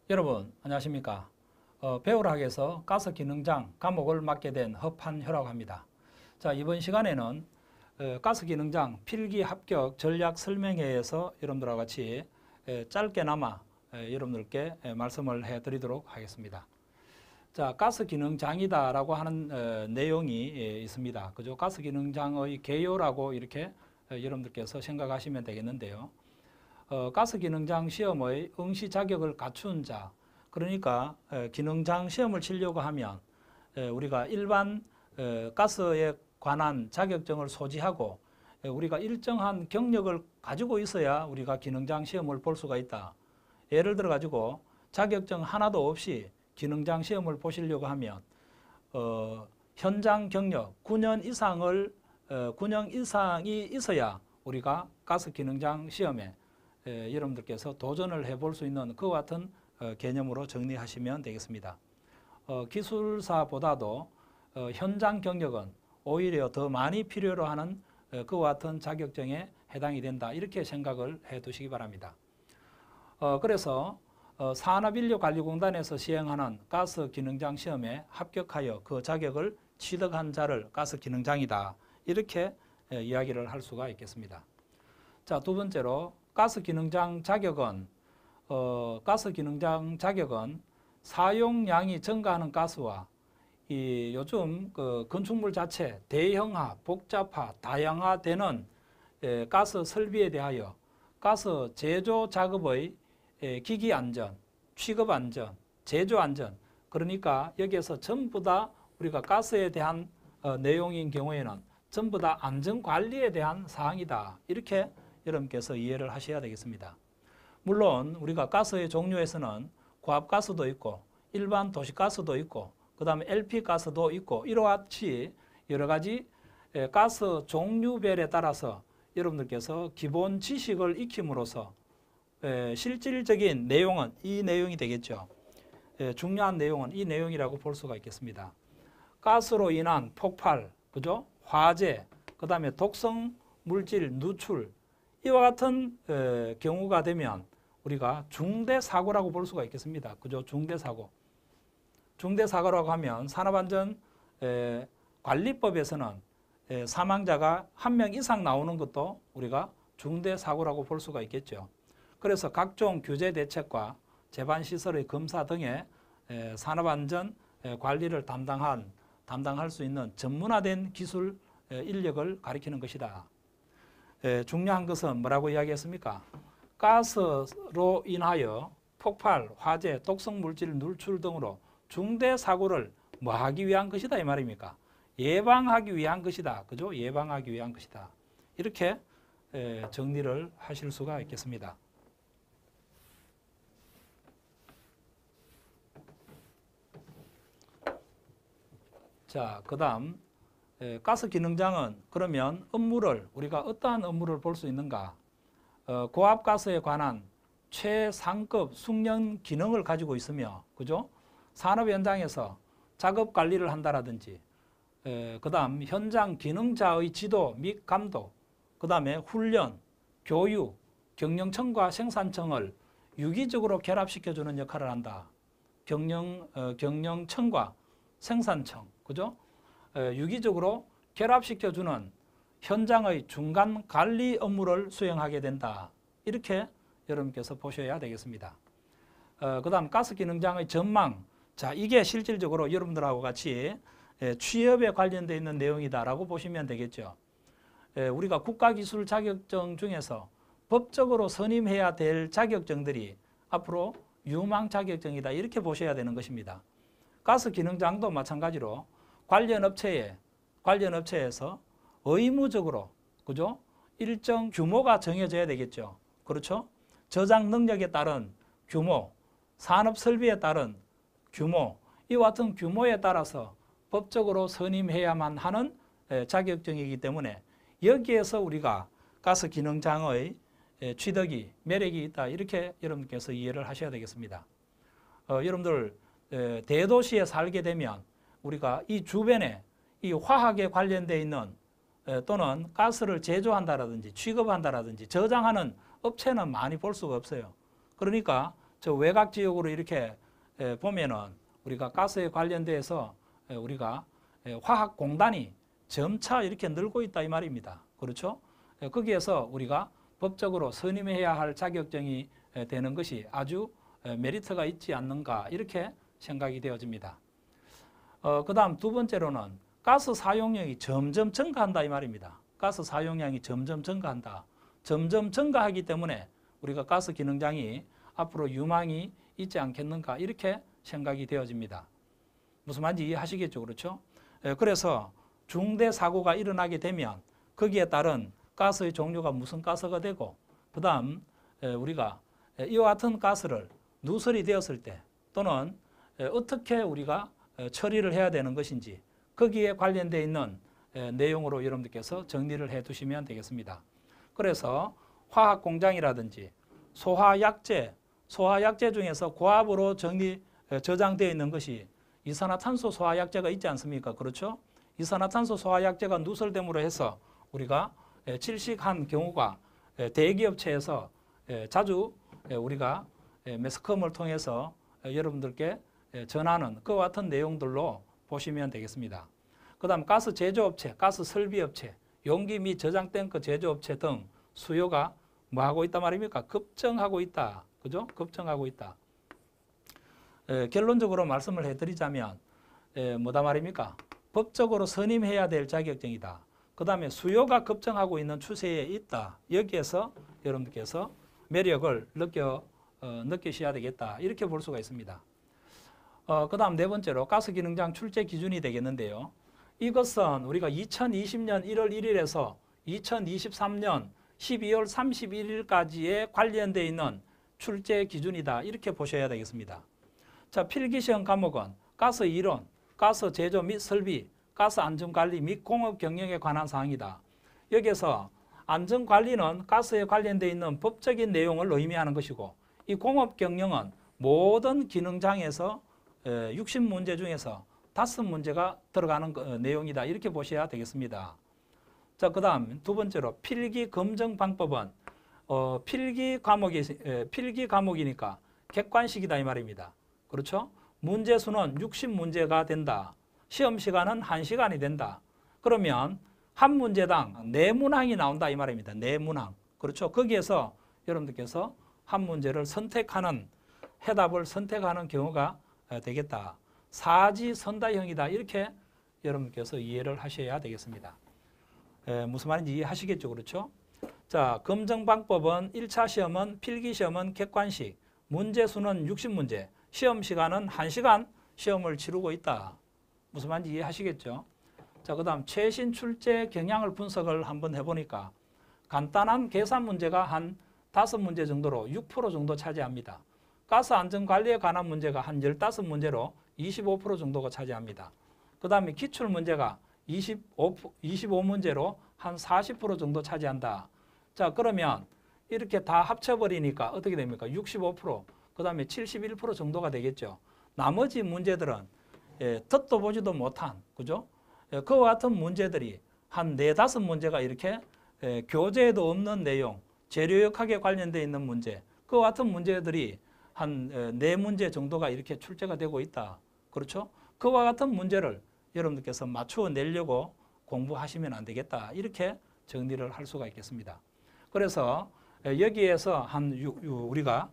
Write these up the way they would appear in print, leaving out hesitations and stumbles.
여러분 안녕하십니까? 배울학에서 가스기능장 과목을 맡게 된 허판효라고 합니다. 자, 이번 시간에는 가스기능장 필기 합격 전략 설명회에서 여러분들과 같이 짧게나마 여러분들께 말씀을 해드리도록 하겠습니다. 자, 가스기능장이다라고 하는 내용이 있습니다. 그죠? 가스기능장의 개요라고 이렇게 여러분들께서 생각하시면 되겠는데요. 가스기능장 시험의 응시 자격을 갖춘 자, 그러니까 기능장 시험을 치려고 하면 우리가 일반 가스에 관한 자격증을 소지하고 우리가 일정한 경력을 가지고 있어야 우리가 기능장 시험을 볼 수가 있다. 예를 들어 가지고 자격증 하나도 없이 기능장 시험을 보시려고 하면 현장 경력 9년 이상이 있어야 우리가 가스기능장 시험에 여러분들께서 도전을 해볼 수 있는 그와 같은 개념으로 정리하시면 되겠습니다. 기술사보다도 현장 경력은 오히려 더 많이 필요로 하는 그와 같은 자격증에 해당이 된다. 이렇게 생각을 해 두시기 바랍니다. 그래서 산업인력관리공단에서 시행하는 가스기능장 시험에 합격하여 그 자격을 취득한 자를 가스기능장이다. 이렇게 이야기를 할 수가 있겠습니다. 자, 두 번째로 가스기능장 자격은 사용량이 증가하는 가스와 이 요즘 그 건축물 자체 대형화, 복잡화, 다양화되는 가스 설비에 대하여 가스 제조 작업의 기기 안전, 취급 안전, 제조 안전, 그러니까 여기에서 전부 다 우리가 가스에 대한 내용인 경우에는 전부 다 안전 관리에 대한 사항이다. 이렇게 여러분께서 이해를 하셔야 되겠습니다. 물론 우리가 가스의 종류에서는 고압가스도 있고 일반 도시가스도 있고 그 다음에 LP가스도 있고 이와 같이 여러 가지 가스 종류별에 따라서 여러분들께서 기본 지식을 익힘으로써 실질적인 내용은 이 내용이 되겠죠. 중요한 내용은 이 내용이라고 볼 수가 있겠습니다. 가스로 인한 폭발, 그죠? 화재, 그 다음에 독성 물질 누출, 이와 같은 경우가 되면 우리가 중대사고라고 볼 수가 있겠습니다. 그죠? 중대사고. 중대사고라고 하면 산업안전관리법에서는 사망자가 1명 이상 나오는 것도 우리가 중대사고라고 볼 수가 있겠죠. 그래서 각종 규제 대책과 제반시설의 검사 등의 산업안전 관리를 담당할 수 있는 전문화된 기술 인력을 가리키는 것이다. 중요한 것은 뭐라고 이야기했습니까? 가스로 인하여 폭발, 화재, 독성물질 누출 등으로 중대사고를 뭐 하기 위한 것이다 이 말입니까? 예방하기 위한 것이다. 그죠? 예방하기 위한 것이다. 이렇게 정리를 하실 수가 있겠습니다. 자, 그 다음 가스기능장은 그러면 우리가 어떠한 업무를 볼 수 있는가? 고압가스에 관한 최상급 숙련 기능을 가지고 있으며, 그죠? 산업 현장에서 작업 관리를 한다라든지, 그 다음 현장 기능자의 지도 및 감독, 그 다음에 훈련, 교육, 경영청과 생산청을 유기적으로 결합시켜주는 역할을 한다. 경영청과 생산청, 그죠? 유기적으로 결합시켜주는 현장의 중간 관리 업무를 수행하게 된다. 이렇게 여러분께서 보셔야 되겠습니다. 그 다음 가스기능장의 전망. 자, 이게 실질적으로 여러분들하고 같이 취업에 관련되어 있는 내용이다라고 보시면 되겠죠. 우리가 국가기술 자격증 중에서 법적으로 선임해야 될 자격증들이 앞으로 유망 자격증이다. 이렇게 보셔야 되는 것입니다. 가스기능장도 마찬가지로 관련 업체에서 의무적으로, 그죠? 일정 규모가 정해져야 되겠죠. 그렇죠? 저장 능력에 따른 규모, 산업 설비에 따른 규모, 이와 같은 규모에 따라서 법적으로 선임해야만 하는 자격증이기 때문에 여기에서 우리가 가스기능장의 취득이, 매력이 있다. 이렇게 여러분께서 이해를 하셔야 되겠습니다. 여러분들 대도시에 살게 되면 우리가 이 주변에 이 화학에 관련되어 있는 또는 가스를 제조한다라든지 취급한다라든지 저장하는 업체는 많이 볼 수가 없어요. 그러니까 저 외곽 지역으로 이렇게 보면은 우리가 가스에 관련돼서 우리가 화학 공단이 점차 이렇게 늘고 있다 이 말입니다. 그렇죠? 거기에서 우리가 법적으로 선임해야 할 자격증이 되는 것이 아주 메리트가 있지 않는가 이렇게 생각이 되어집니다. 그 다음 두 번째로는 가스 사용량이 점점 증가한다 이 말입니다. 가스 사용량이 점점 증가한다. 점점 증가하기 때문에 우리가 가스 기능장이 앞으로 유망이 있지 않겠는가 이렇게 생각이 되어집니다. 무슨 말인지 이해하시겠죠? 그렇죠? 그래서 중대 사고가 일어나게 되면 거기에 따른 가스의 종류가 무슨 가스가 되고 그 다음 우리가 이와 같은 가스를 누설이 되었을 때 또는 어떻게 우리가 처리를 해야 되는 것인지 거기에 관련되어 있는 내용으로 여러분들께서 정리를 해 두시면 되겠습니다. 그래서 화학 공장이라든지 소화약제 중에서 고압으로 저장되어 있는 것이 이산화탄소 소화약제가 있지 않습니까? 그렇죠? 이산화탄소 소화약제가 누설됨으로 해서 우리가 질식한 경우가 대기업체에서 자주 우리가 매스컴을 통해서 여러분들께 전하는 그와 같은 내용들로 보시면 되겠습니다. 그 다음 가스 제조업체, 가스 설비업체, 용기 및 저장 탱크 제조업체 등 수요가 뭐 하고 있단 말입니까? 급증하고 있다. 그죠? 급증하고 있다. 결론적으로 말씀을 해드리자면 뭐다 말입니까? 법적으로 선임해야 될 자격증이다. 그 다음에 수요가 급증하고 있는 추세에 있다. 여기에서 여러분들께서 매력을 느끼셔야 되겠다. 이렇게 볼 수가 있습니다. 그 다음 네 번째로 가스 기능장 출제 기준이 되겠는데요. 이것은 우리가 2020년 1월 1일에서 2023년 12월 31일까지에 관련되어 있는 출제 기준이다. 이렇게 보셔야 되겠습니다. 자, 필기시험 과목은 가스 이론, 가스 제조 및 설비, 가스 안전관리 및 공업 경영에 관한 사항이다. 여기에서 안전관리는 가스에 관련되어 있는 법적인 내용을 의미하는 것이고 이 공업 경영은 모든 기능장에서 60문제 중에서 5문제가 들어가는 내용이다. 이렇게 보셔야 되겠습니다. 자, 그 다음 두 번째로 필기 검정 방법은 필기 과목이니까 객관식이다 이 말입니다. 그렇죠? 문제 수는 60문제가 된다. 시험 시간은 1시간이 된다. 그러면 한 문제당 4문항이 나온다 이 말입니다. 4문항. 그렇죠? 거기에서 여러분들께서 한 문제를 해답을 선택하는 경우가 되겠다. 사지선다형이다. 이렇게 여러분께서 이해를 하셔야 되겠습니다. 무슨 말인지 이해하시겠죠? 그렇죠? 자, 검정 방법은 1차 시험은 필기시험은 객관식, 문제 수는 60문제, 시험 시간은 1시간 시험을 치르고 있다. 무슨 말인지 이해하시겠죠? 자, 그 다음 최신 출제 경향을 분석을 한번 해보니까 간단한 계산 문제가 한 5문제 정도로 6% 정도 차지합니다. 가스 안전 관리에 관한 문제가 한 15문제로 25% 정도가 차지합니다. 그 다음에 기출 문제가 25문제로 한 40% 정도 차지한다. 자, 그러면 이렇게 다 합쳐버리니까 어떻게 됩니까? 65%, 그 다음에 71% 정도가 되겠죠. 나머지 문제들은 듣도 보지도 못한, 그죠? 그와 같은 문제들이 한 4, 5문제가 이렇게 교재에도 없는 내용, 재료역학에 관련되어 있는 문제, 그와 같은 문제들이 한 4문제 정도가 이렇게 출제가 되고 있다. 그렇죠? 그와 같은 문제를 여러분들께서 맞추어 내려고 공부하시면 안 되겠다. 이렇게 정리를 할 수가 있겠습니다. 그래서 여기에서 우리가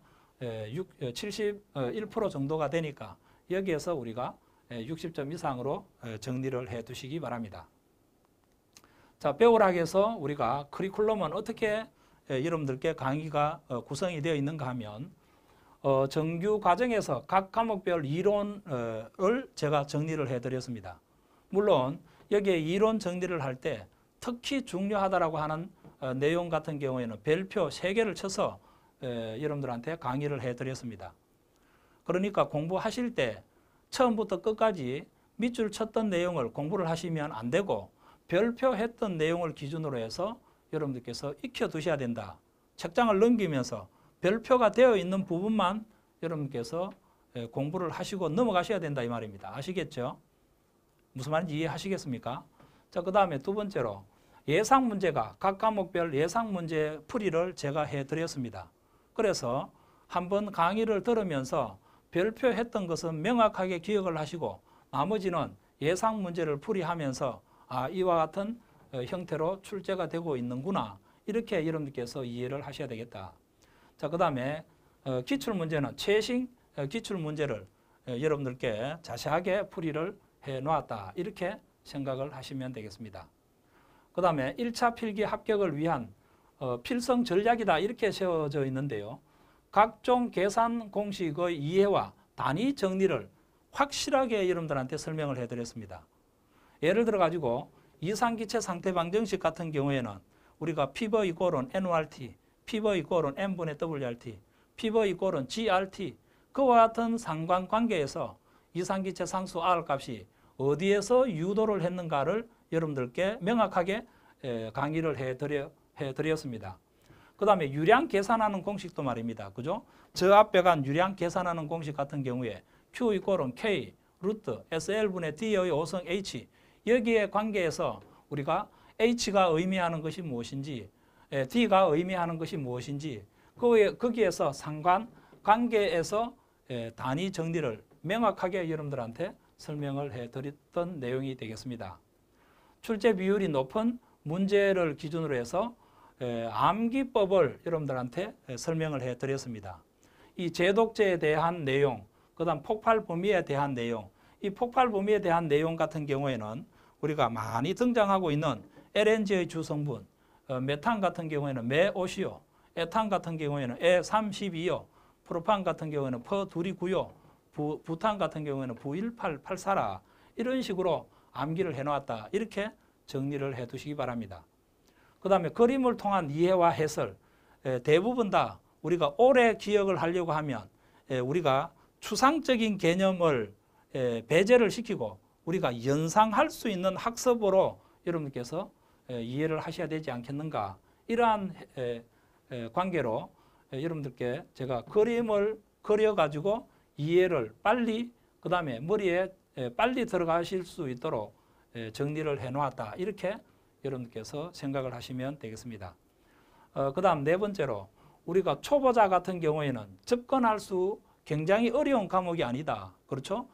71% 정도가 되니까 여기에서 우리가 60점 이상으로 정리를 해 두시기 바랍니다. 자, 배울학에서 우리가 커리큘럼은 어떻게 여러분들께 강의가 구성이 되어 있는가 하면 정규 과정에서 각 과목별 이론을 제가 정리를 해드렸습니다. 물론 여기에 이론 정리를 할 때 특히 중요하다라고 하는 내용 같은 경우에는 별표 3개를 쳐서 여러분들한테 강의를 해드렸습니다. 그러니까 공부하실 때 처음부터 끝까지 밑줄 쳤던 내용을 공부를 하시면 안 되고 별표했던 내용을 기준으로 해서 여러분들께서 익혀두셔야 된다. 책장을 넘기면서 별표가 되어 있는 부분만 여러분께서 공부를 하시고 넘어가셔야 된다 이 말입니다. 아시겠죠? 무슨 말인지 이해하시겠습니까? 자, 그 다음에 두 번째로 예상 문제가 각 과목별 예상 문제 풀이를 제가 해드렸습니다. 그래서 한번 강의를 들으면서 별표했던 것은 명확하게 기억을 하시고 나머지는 예상 문제를 풀이하면서 이와 같은 형태로 출제가 되고 있는구나. 이렇게 여러분들께서 이해를 하셔야 되겠다. 자, 그 다음에 기출문제는 최신 기출문제를 여러분들께 자세하게 풀이를 해 놓았다. 이렇게 생각을 하시면 되겠습니다. 그 다음에 1차 필기 합격을 위한 필성 전략이다. 이렇게 세워져 있는데요. 각종 계산 공식의 이해와 단위 정리를 확실하게 여러분들한테 설명을 해드렸습니다. 예를 들어 가지고 이상기체 상태 방정식 같은 경우에는 우리가 피버 이꼴은 NORT, 피버 이꼴은 N분의 WRT, 피버 이꼴은 GRT 그와 같은 상관관계에서 이상기체 상수 R 값이 어디에서 유도를 했는가를 여러분들께 명확하게 강의를 해드렸습니다. 그 다음에 유량 계산하는 공식도 말입니다. 그죠? 저 앞에 간 유량 계산하는 공식 같은 경우에 Q 이꼴은 K 루트 SL분의 D의 5성 H 여기에 관계에서 우리가 H가 의미하는 것이 무엇인지 D가 의미하는 것이 무엇인지 거기에서 상관관계에서 단위 정리를 명확하게 여러분들한테 설명을 해드렸던 내용이 되겠습니다. 출제 비율이 높은 문제를 기준으로 해서 암기법을 여러분들한테 설명을 해드렸습니다. 이 제독제에 대한 내용, 그 다음 폭발 범위에 대한 내용, 이 폭발 범위에 대한 내용 같은 경우에는 우리가 많이 등장하고 있는 LNG의 주성분, 메탄 같은 경우에는 메5시오, 에탄 같은 경우에는 E32요, 프로판 같은 경우에는 퍼2이 9요, 부탄 같은 경우에는 부1884라 이런 식으로 암기를 해놓았다. 이렇게 정리를 해두시기 바랍니다. 그 다음에 그림을 통한 이해와 해설, 대부분 다 우리가 오래 기억을 하려고 하면 우리가 추상적인 개념을 배제를 시키고 우리가 연상할 수 있는 학습으로 여러분께서 이해를 하셔야 되지 않겠는가. 이러한 관계로 여러분들께 제가 그림을 그려가지고 이해를 빨리 그 다음에 머리에 빨리 들어가실 수 있도록 정리를 해놓았다. 이렇게 여러분께서 생각을 하시면 되겠습니다. 그 다음 네 번째로 우리가 초보자 같은 경우에는 접근할 수 굉장히 어려운 과목이 아니다. 그렇죠?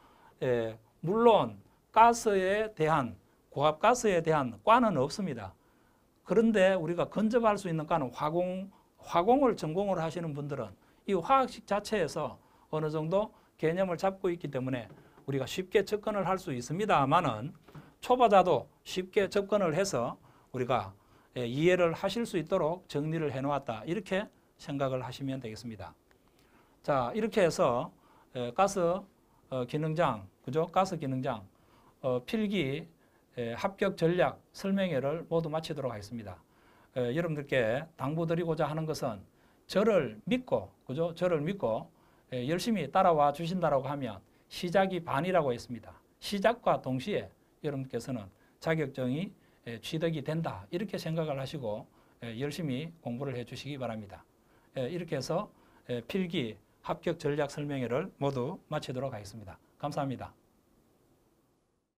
물론 가스에 대한 고압가스에 대한 과는 없습니다. 그런데 우리가 근접할 수 있는 과는 화공을 전공을 하시는 분들은 이 화학식 자체에서 어느 정도 개념을 잡고 있기 때문에 우리가 쉽게 접근을 할 수 있습니다만은 초보자도 쉽게 접근을 해서 우리가 이해를 하실 수 있도록 정리를 해놓았다. 이렇게 생각을 하시면 되겠습니다. 자, 이렇게 해서 가스 기능장, 그죠? 가스 기능장 필기 합격 전략 설명회를 모두 마치도록 하겠습니다. 여러분들께 당부드리고자 하는 것은 저를 믿고, 그죠? 저를 믿고 열심히 따라와 주신다라고 하면 시작이 반이라고 했습니다. 시작과 동시에 여러분께서는 자격증이 취득이 된다. 이렇게 생각을 하시고 열심히 공부를 해 주시기 바랍니다. 이렇게 해서 필기 합격 전략 설명회를 모두 마치도록 하겠습니다. 감사합니다.